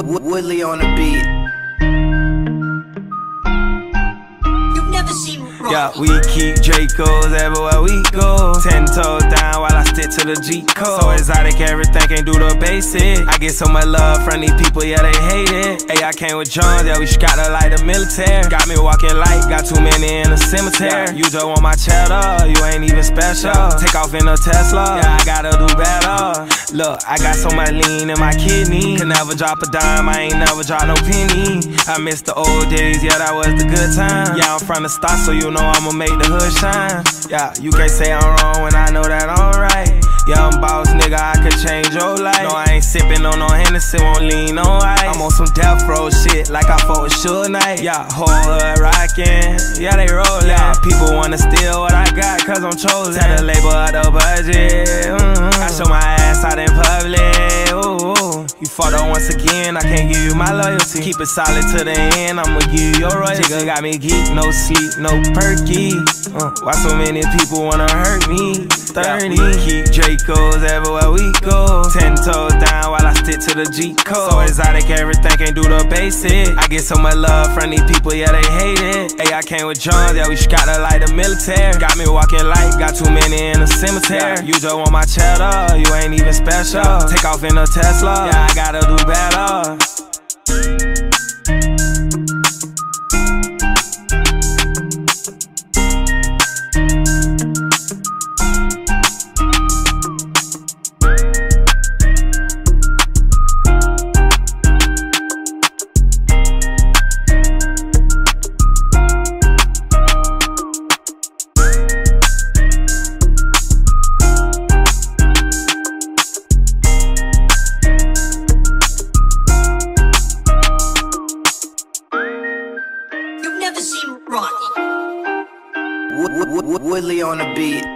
Woodley on the beat. You've never seen rock. Yeah, we keep Dracos everywhere we go. 10 toes down while I stick to the G code. So exotic, everything can't do the basic. I get so much love from these people, yeah, they hate it. Hey, I came with John, yeah, we scattered like the military. Got me walking light, got too many in the cemetery. You just want my cheddar, you ain't even special. Take off in a Tesla, yeah, I gotta do better. Look, I got so much lean in my kidney. Could never drop a dime, I ain't never drop no penny. I miss the old days, yeah, that was the good time. Yeah, I'm from the start, so you know I'ma make the hood shine. Yeah, you can't say I'm wrong when I know that I'm right. Yeah, I'm boss nigga, I could change your life. No, I ain't sippin' on no Hennessy, won't lean on ice. I'm on some death row shit, like I fought with Suge Knight. Yeah, whole hood rockin', yeah, they rollin'. Yeah, people wanna steal what I got, cause I'm chosen. Tell the label up the budget, I show my ass out in public, ooh. You fucked up once again, I can't give you my loyalty. Keep it solid to the end, I'ma give you your royalty. Jigga got me geek, no sleep, no perky. Why so many people wanna hurt me? 30, keep Dracos everywhere we go. 10 toes down while I stick to the G code. So exotic, everything can't do the basic. I get so much love from these people, yeah, they hate it. Hey, I came with John, yeah, we scattered like the military. Got me walking light, got too many in the cemetery. You just want my cheddar, you ain't even special. Take off in a Tesla, yeah, I gotta do better. You've never seen rock. Woodley on the beat.